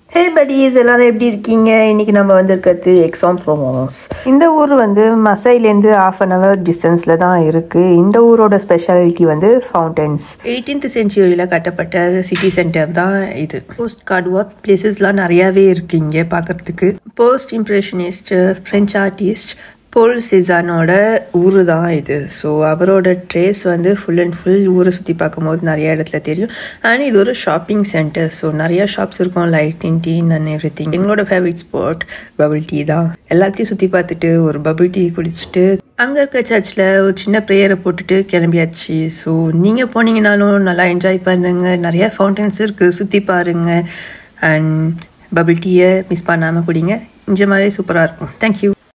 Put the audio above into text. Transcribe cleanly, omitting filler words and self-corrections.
Hey buddies, எல்லாரும் எப்படி இருக்கீங்க? இன்னைக்கு நம்ம வந்திருக்கிறது Aix-En-Provence. இந்த ஊர் வந்து மசைலேருந்து 1/2 hour டிஸ்டன்ஸ்ல தான் இருக்கு. இந்த ஊரோட ஸ்பெஷாலிட்டி வந்து ஃபவுண்டன்ஸ். 18th centuryல கட்டப்பட்ட சிட்டி சென்டர் தான் இது. போஸ்ட் கார்டு ஒர்க் பிளேசஸ்லாம் நிறையாவே இருக்கு இங்கே பார்க்கறதுக்கு. Post impressionist, French artist Paul சிசானோட ஊர் தான் இது. ஸோ அவரோட ட்ரேஸ் வந்து ஃபுல் அண்ட் ஃபுல் ஊரை சுற்றி பார்க்கும்போது நிறைய இடத்துல தெரியும். அண்ட் இது ஒரு ஷாப்பிங் சென்டர். ஸோ நிறையா ஷாப்ஸ் இருக்கும், லைட் டீன் அண்ட் எவ்ரி திங். எங்களோட ஃபேவரட் ஸ்பாட் பபிள் டீ தான். எல்லாத்தையும் சுற்றி பார்த்துட்டு ஒரு பபிள் டீ குடிச்சிட்டு அங்கே இருக்க சர்ச்சில் ஒரு சின்ன ப்ரேயரை போட்டுட்டு கிளம்பியாச்சு. ஸோ நீங்கள் போனீங்கனாலும் நல்லா என்ஜாய் பண்ணுங்க. நிறையா ஃபவுண்டன்ஸ் இருக்குது, சுற்றி பாருங்கள். அண்ட் பபிள் டீயை மிஸ் பண்ணாமல் குடிங்க. நிஜமாவே சூப்பராக இருக்கும். தேங்க்யூ.